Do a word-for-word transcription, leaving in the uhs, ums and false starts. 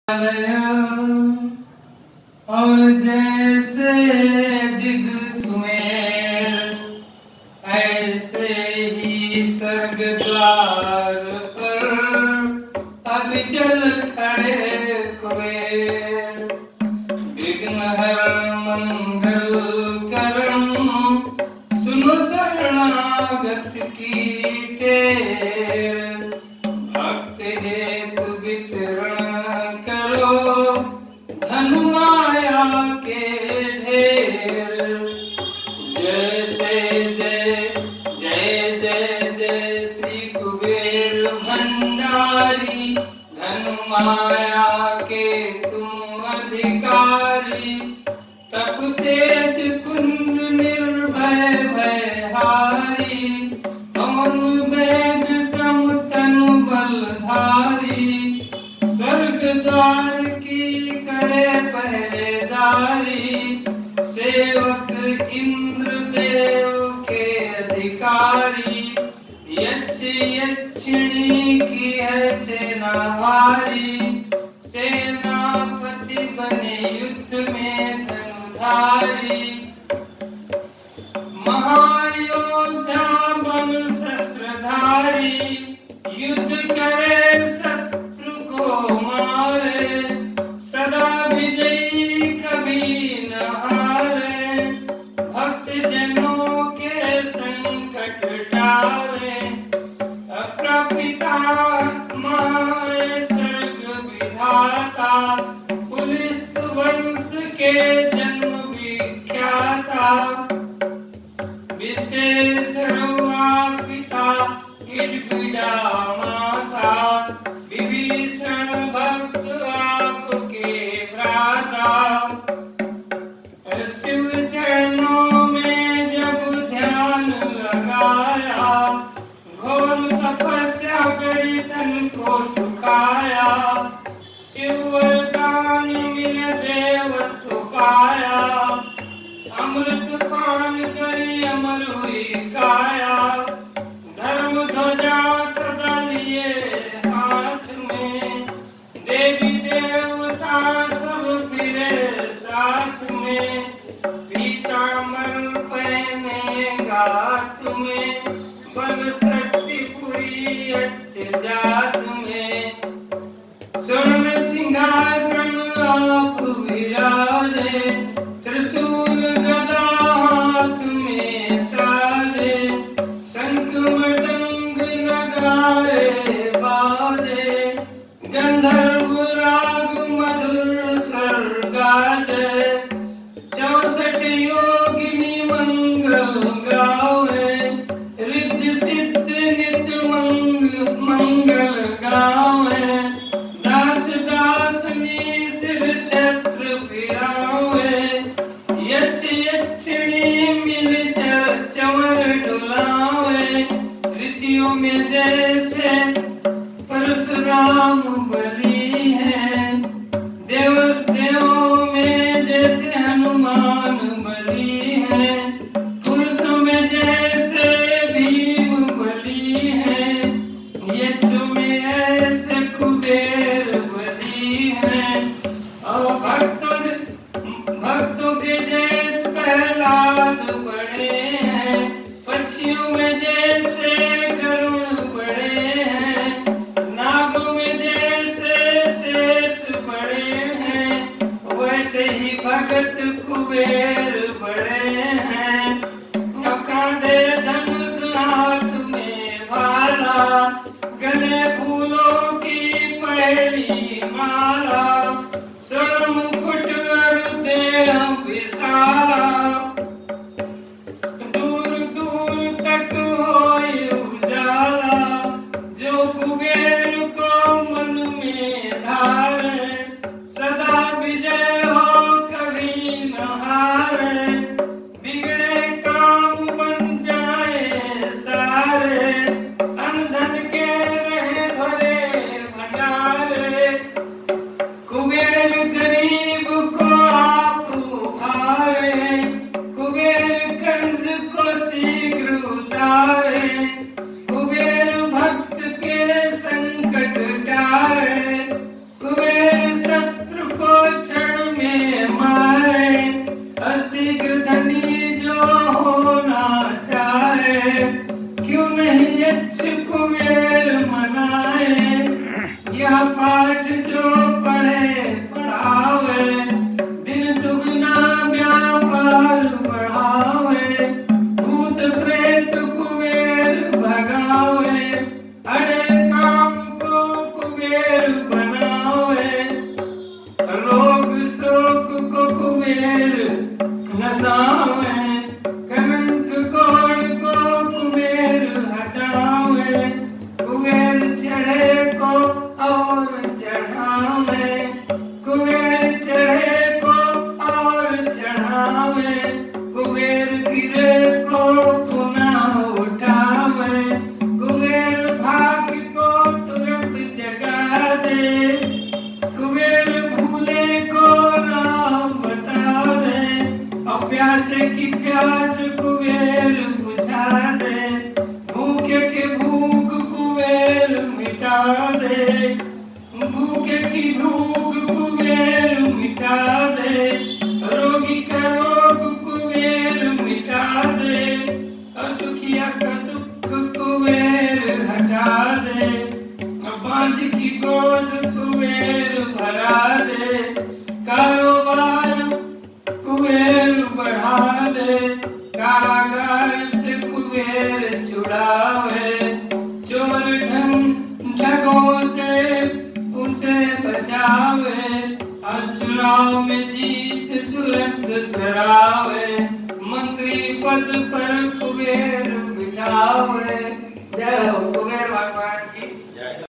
और जैसे दिग सुमेर ऐसे ही स्वर्ग द्वार पर अब चल खड़े कुबेर। विघ्न हरण मंगल करण सुनो शरणागत की टेर। भक्त हेतु वितरण करो धन माया के ढेर। जय से जय जय जय जय श्री कुबेर भंडारी। धन माया के तुम अधिकारी। तप तेज कुंज निर्भय भयहारी। पवन वेग सम तनु बलधारी। स्वर्ग द्वार की करे पहरेदारी। सेवक इंद्र देव के अधिकारी। यक्ष यक्षिणी की है सेनाहारी। सेनापति बने युद्ध में धनुधारी। महायोद्धा बन शस्त्रधारी। युद्ध करे शत्रु को मारे। सदा विजयी कभी न हारे। भक्त जनों के संकट टारे। अप्रपिता माए स्वर्ग विधाता। पुलिस वंश के जन्म विख्याता। विशेष रुआ पिता हिडबिडा माता। विभीषण भक्त आपके भ्राता। शिव चरणों में जब ध्यान लगाया। घोर तपस्या करी तन को सुखाया। शिव वरदान मिले देवत्व पाया। अमृत पान करी अमर हुई काया। धर्म ध्वजा सदा लिए हाथ में। देवी देवता सब फिरे साथ में। पीताम्बर पहने गात में। बल शक्ति पूरी अच्छे जात में। स्वर्ण सिंहासन आप विराजे। त्रिशूल गदा हाथ में साजे। शंख मृदंग नगारे बाजे। गंधर्व राग मधुर स्वर गाजे। चौसठ योगिनी मंगल गावे। रिद्धि सिद्ध नित मंगल गावे। दास दासनी सिर छत्र फिरावे। यक्ष यक्षिणी मिल चंवर डुलावे। ऋषियों में जैसे परशुराम बली है। देव देवों में जैसे हनुमान बली है। पुरुषों में जैसे भीम बली है। यक्षों में ऐसे कुबेर बली है। और भक्तों भक्तों के जैसे प्रहलाद बड़े हैं। पक्षियों में जैसे गरुड़ बड़े हैं। नागों में जैसे शेष बड़े हैं। वैसे ही भगत कुबेर बड़े हैं। कांधे धनुष हाथ में भाला। गले फूलों की पहली माला। स्वर्ण मुकुट और देह विशाला। दूर दूर तक होए उजाला। जो कुबेर को मन में धारे। सदा विजय हो कभी न हारे। बिगड़े काम बन जाए सारे। अनधन के रहे भरे भंडारे। कुबेर गरीब को आप उभारे। कुबेर कर्ज को शीघ्र उतारे। कुबेर भक्त के संकट टारे। कुबेर सत की प्यास कुबेर बुझा दे, भूखे की भूख कुबेर मिटा दे, भूखे की भूख कुबेर मिटा दे, रोगी का रोग कुबेर मिटा दे, दुखिया का दुख कुबेर हटा दे, बांझ की गोद कुबेर भरा दे, कारोबार कुबेर बढ़ा दे, कारागार से कुबेर छुड़ावे, चोर धन ठगों से उसे बचावे, और चुनाव में